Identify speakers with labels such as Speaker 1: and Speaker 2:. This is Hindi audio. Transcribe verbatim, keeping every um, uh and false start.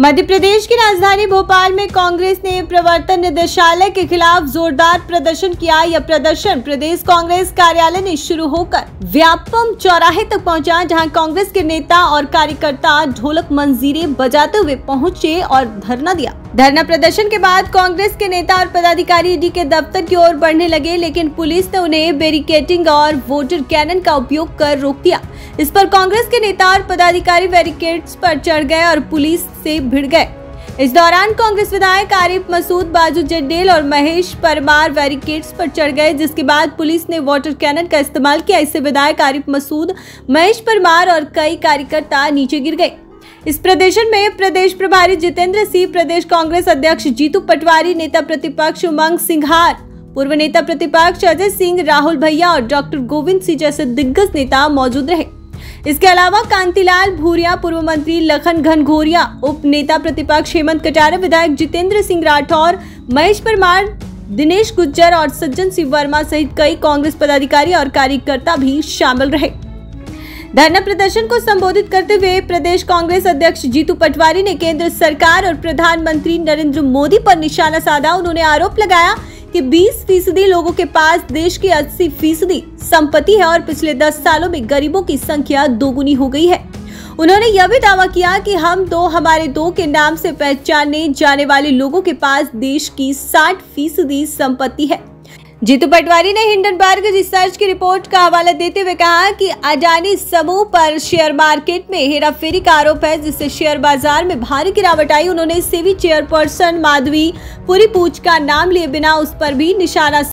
Speaker 1: मध्य प्रदेश की राजधानी भोपाल में कांग्रेस ने प्रवर्तन निदेशालय के खिलाफ जोरदार प्रदर्शन किया। यह प्रदर्शन प्रदेश कांग्रेस कार्यालय में शुरू होकर व्यापम चौराहे तक पहुंचा, जहां कांग्रेस के नेता और कार्यकर्ता ढोलक मंजीरे बजाते हुए पहुंचे और धरना दिया। धरना प्रदर्शन के बाद कांग्रेस के नेता और पदाधिकारी ईडी के दफ्तर की ओर बढ़ने लगे, लेकिन पुलिस ने उन्हें बैरिकेडिंग और वाटर कैनन का उपयोग कर रोक दिया। इस पर कांग्रेस के नेता और पदाधिकारी बैरिकेड्स पर चढ़ गए और पुलिस से भिड़ गए। इस दौरान कांग्रेस विधायक आरिफ मसूद, बाजू जड्डेल और महेश परमार बैरिकेड्स पर चढ़ गए, जिसके बाद पुलिस ने वाटर कैनन का इस्तेमाल किया। इससे विधायक आरिफ मसूद, महेश परमार और कई कार्यकर्ता नीचे गिर गए। इस प्रदर्शन में प्रदेश प्रभारी जितेंद्र सिंह, प्रदेश कांग्रेस अध्यक्ष जीतू पटवारी, नेता प्रतिपक्ष उमंग सिंघार, पूर्व नेता प्रतिपक्ष अजय सिंह, राहुल भैया और डॉक्टर गोविंद सिंह जैसे दिग्गज नेता मौजूद रहे। इसके अलावा कांतिलाल भूरिया, पूर्व मंत्री लखन घनघोरिया, उप नेता प्रतिपक्ष हेमंत कटारे, विधायक जितेंद्र सिंह राठौर, महेश परमार, दिनेश गुज्जर और सज्जन सिंह वर्मा सहित कई कांग्रेस पदाधिकारी और कार्यकर्ता भी शामिल रहे। धरना प्रदर्शन को संबोधित करते हुए प्रदेश कांग्रेस अध्यक्ष जीतू पटवारी ने केंद्र सरकार और प्रधानमंत्री नरेंद्र मोदी पर निशाना साधा। उन्होंने आरोप लगाया कि बीस फीसदी लोगों के पास देश की अस्सी फीसदी संपत्ति है और पिछले दस सालों में गरीबों की संख्या दोगुनी हो गई है। उन्होंने यह भी दावा किया कि हम दो हमारे दो के नाम से पहचाने जाने वाले लोगों के पास देश की साठ फीसदी संपत्ति है। जीतू पटवारी ने हिंडनबर्ग रिसर्च की रिपोर्ट का हवाला देते हुए कहा कि अडानी समूह पर शेयर मार्केट में हेराफेरी का आरोप है, जिससे शेयर बाजार में भारी गिरावट आई। उन्होंने सेबी चेयरपर्सन माधवी पुरीपूछ का नाम लिए बिना उस पर भी निशाना